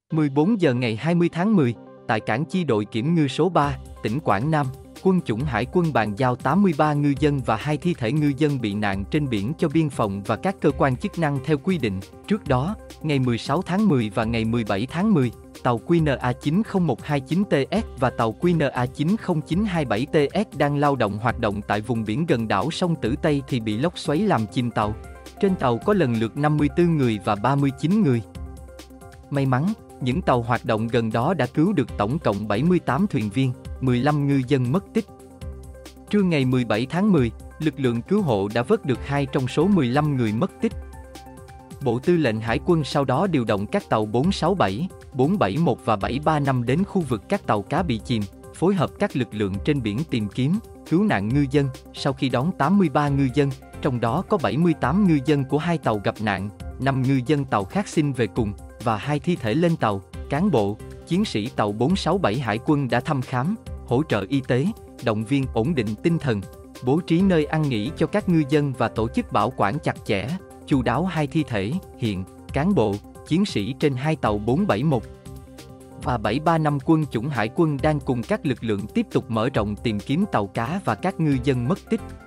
14 giờ ngày 20 tháng 10, tại cảng chi đội kiểm ngư số 3, tỉnh Quảng Nam, Quân chủng Hải quân bàn giao 83 ngư dân và 2 thi thể ngư dân bị nạn trên biển cho biên phòng và các cơ quan chức năng theo quy định. Trước đó, ngày 16 tháng 10 và ngày 17 tháng 10, tàu QNA 90129TS và tàu QNA 90927TS đang lao động hoạt động tại vùng biển gần đảo Song Tử Tây thì bị lốc xoáy làm chìm tàu. Trên tàu có lần lượt 54 người và 39 người. May mắn, những tàu hoạt động gần đó đã cứu được tổng cộng 78 thuyền viên, 15 ngư dân mất tích. Trưa ngày 17 tháng 10, lực lượng cứu hộ đã vớt được 2 trong số 15 người mất tích. Bộ Tư lệnh Hải quân sau đó điều động các tàu 467, 471 và 735 đến khu vực các tàu cá bị chìm, phối hợp các lực lượng trên biển tìm kiếm, cứu nạn ngư dân. Sau khi đón 83 ngư dân, trong đó có 78 ngư dân của 2 tàu gặp nạn, 5 ngư dân tàu khác xin về cùng, và 2 thi thể lên tàu. Cán bộ, chiến sĩ tàu 467 Hải quân đã thăm khám, hỗ trợ y tế, động viên ổn định tinh thần, bố trí nơi ăn nghỉ cho các ngư dân và tổ chức bảo quản chặt chẽ, chu đáo 2 thi thể. Hiện, cán bộ, chiến sĩ trên 2 tàu 471 và 735 Quân chủng Hải quân đang cùng các lực lượng tiếp tục mở rộng tìm kiếm tàu cá và các ngư dân mất tích.